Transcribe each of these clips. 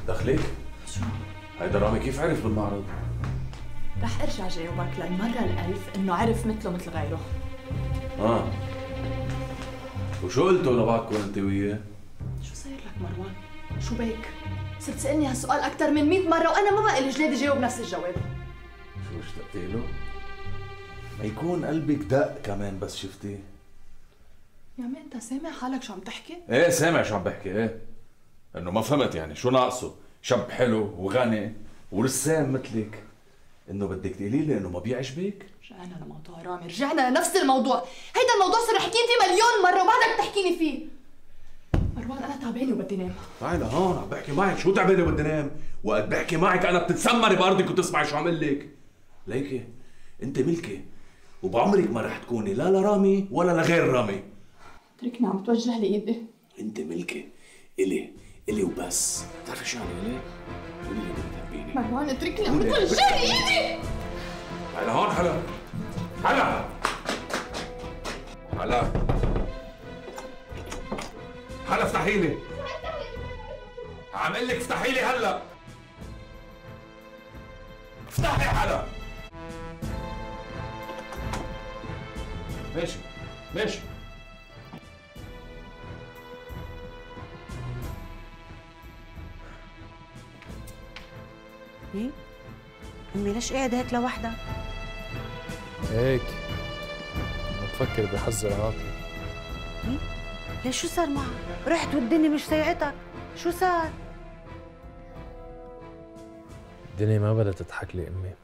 دخلك؟ شو؟ هيدا رامي كيف عرف بالمعرض؟ رح ارجع جاوبك للمرة الألف إنه عرف مثله مثل غيره. وشو قلتوا لبعضكم انت وياه؟ شو صاير لك مروان؟ شو بك؟ صرت تسألني هالسؤال أكثر من 100 مرة وأنا ما بقى لي جلاد جاوب نفس الجواب. شو اشتقتي له؟ ما يكون قلبك دق كمان بس شفتيه. يا عمي أنت سامع حالك شو عم تحكي؟ ايه سامع شو عم بحكي ايه. انه ما فهمت يعني شو ناقصه؟ شاب حلو وغني ورسام مثلك. انه بدك تقولي لي انه ما بيعجبك؟ رجعنا لموضوع رامي، رجعنا لنفس الموضوع، هيدا الموضوع صرنا حكيين فيه مليون مرة وبعدك تحكيني فيه. مروان أنا تعبانة وبدي نام. تعي لهون عم بحكي معك، شو تعبانة وبدي نام؟ وقت بحكي معك أنا بتتسمري بأرضك وتسمعي شو عم قول لك. ليكي أنت ملكي وبعمرك ما رح تكوني لا لرامي ولا لغير رامي. اتركني عم توجه لي إيدي. أنت ملكي إلي وبس. بتعرفي شو يعني إلي؟ قولي لي بدك تحبيني. مروان اتركني عم توجه لي إيدي. تعي لهون هلا. هلا هلا افتحي لي. عم قل لك افتحي لي هلا. افتحي هلا. ماشي ايه؟ امي ليش قاعد هيك لوحدك؟ هيك عم بفكر بحذر عاطل. ايه؟ ليش شو صار معك؟ رحت والدنيا مش سايعتك، شو صار؟ الدنيا ما بدها تضحك لي امي.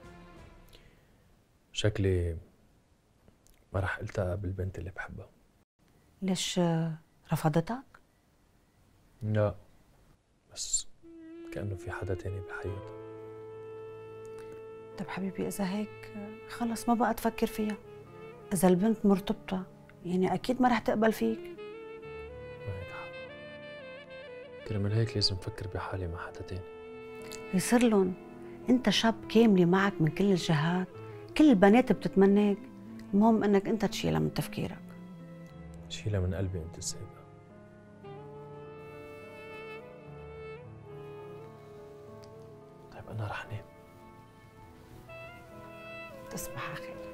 شكلي ما رح التقى بالبنت اللي بحبها. ليش رفضتك؟ لا بس كأنه في حدا تاني بحياتها. طب حبيبي إذا هيك خلص ما بقى تفكر فيها. إذا البنت مرتبطة يعني أكيد ما رح تقبل فيك. معك حق. كرمال هيك لازم أفكر بحالي مع حدا تاني. يصير لهم أنت شاب كاملة معك من كل الجهات، كل البنات بتتمناك، المهم إنك أنت تشيلها من تفكيرك. شيلها من قلبي أنت السابقة. طيب أنا رح نام. تصبح على خير.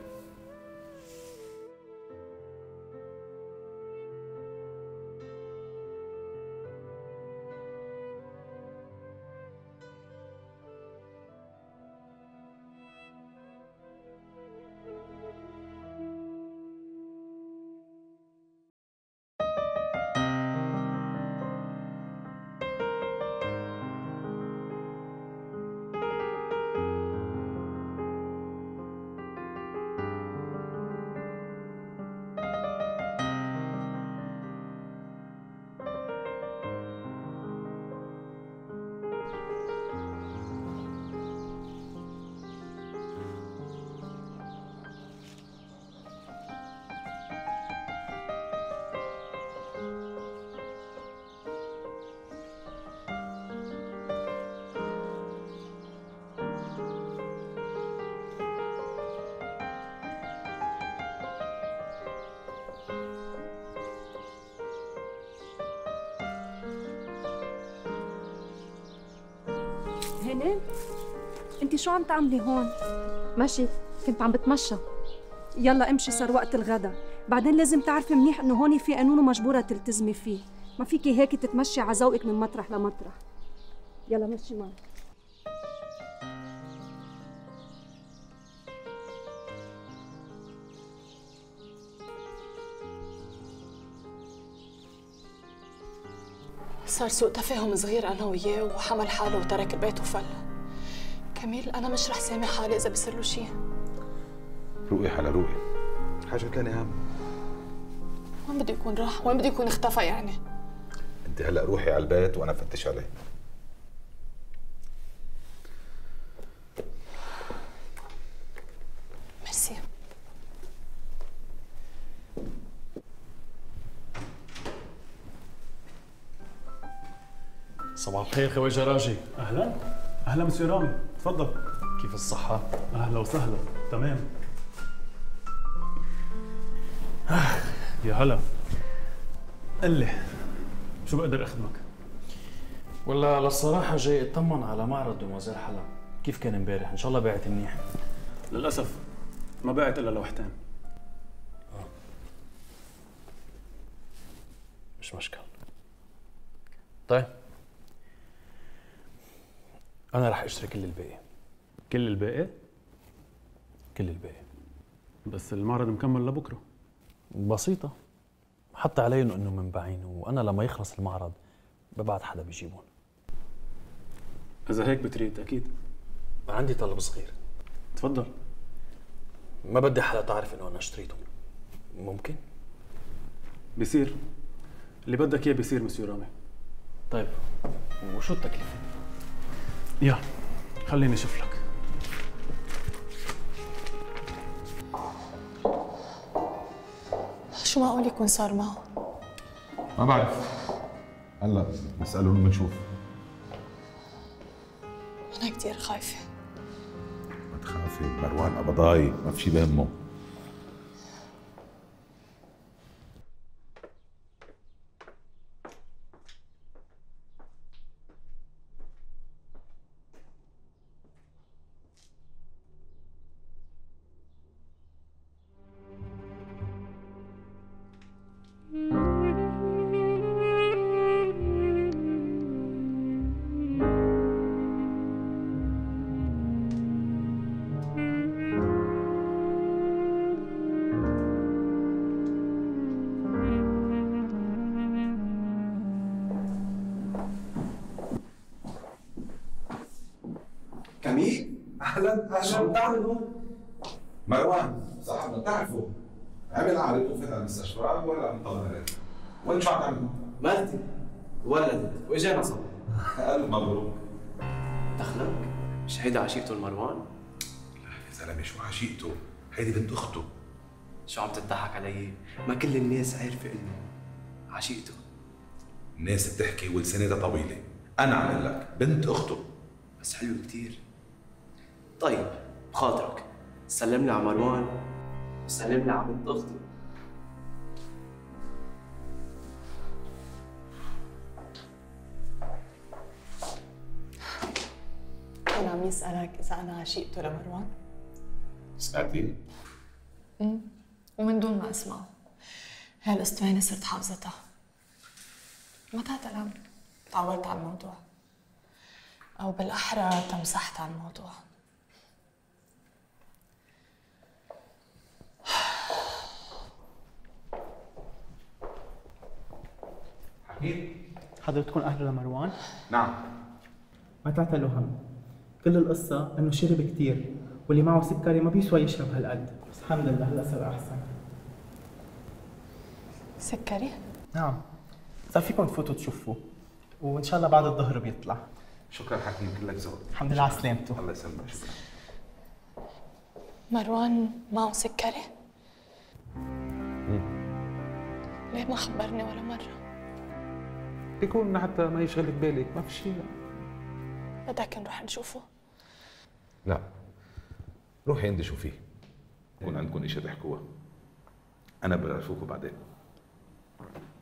هاني انت شو عم تعملي هون؟ ماشي كنت عم بتمشى. يلا امشي صار وقت الغدا، بعدين لازم تعرفي منيح انه هون في قانون ومجبوره تلتزمي فيه، ما فيكي هيك تتمشي على ذوقك من مطرح لمطرح. يلا مشي معي. صار سوء تفاهم صغير أنا وياه وحمل حاله وترك البيت وفل. كميل أنا مش رح سامح حالي إذا بصير له شيء. روقي حلا روقي، حاجة تاني أهم. وين بده يكون راح؟ وين بده يكون اختفى يعني؟ أنت هلا روحي على البيت وأنا فتش عليه. ميرسي. صباح الخير خواجة راجي. اهلا اهلا مسيو رامي، تفضل. كيف الصحة؟ اهلا وسهلا، تمام. يا هلا. قل لي شو بقدر اخدمك؟ ولا للصراحة جاي اطمن على معرض دوموزيل حلا، كيف كان امبارح؟ ان شاء الله باعت منيح. للاسف ما باعت الا لوحتين. مش مشكلة. طيب أنا رح أشتري كل الباقي. كل الباقي؟ كل الباقي. بس المعرض مكمل لبكره. بسيطة، حتى عليهم إنه منباعين، وأنا لما يخلص المعرض ببعت حدا بيجيبهم. اذا هيك بتريد اكيد. عندي طلب صغير. تفضل. ما بدي حدا تعرف إنه أنا اشتريتهم. ممكن؟ بيصير، اللي بدك اياه بيصير مسيو رامي. طيب وشو التكلفة؟ يلا خليني اشوف لك. شو معقول يكون صار معه؟ ما بعرف، هلا نسأله بنشوف. أنا كتير خايفة. ما تخافي، مروان قبضاي ما في شي بهمه. كميل؟ اهلا شو عم تعمل هون؟ مروان صاحبنا بتعرفه، عمل عمليته وفات على المستشفى ولا عم يطلع عليه. وين شو عم تعمل؟ مرتي ولدت واجانا صبي. الف مبروك. دخلك؟ مش هيدا عشيقته المروان؟ لا يا زلمه شو عشيقته؟ هيدي بنت اخته. شو عم تضحك علي؟ ما كل الناس عارفه انه عشيقته. الناس بتحكي ولسانتها طويله، انا عم اقول لك بنت اخته. بس حلو كتير. طيب بخاطرك سلم لي على مروان وسلم لي على بنت اخته. كان عم يسألك إذا أنا عشيقته لمروان؟ سألتي؟ ومن دون ما أسمعه. هاي الأسطوانة صرت حافظتها. ما تعتلم تعودت على الموضوع، أو بالأحرى تمسحت على الموضوع. حكيم؟ حضرتكم أهل لمروان؟ نعم. ما تعتلوا هم، كل القصة إنه شرب كتير، واللي معه سكري ما بيسوى يشرب هالقد، بس الحمد لله هلا صار أحسن. سكري؟ نعم، صار فيكم تفوتوا تشوفوه، وإن شاء الله بعد الظهر بيطلع. شكرا حكيم، كلك ذوق. الحمد لله على سلامته. الله يسلمك، شكرا. مروان معه سكري؟ ليه ما خبرني ولا مرة؟ بيكون حتى ما يشغلك بالك، ما في شيء. بدك نروح نشوفه؟ لا، روحي عندي شوفيه. يكون عندكم اشياء تحكوها. انا بعرفوكوا بعدين.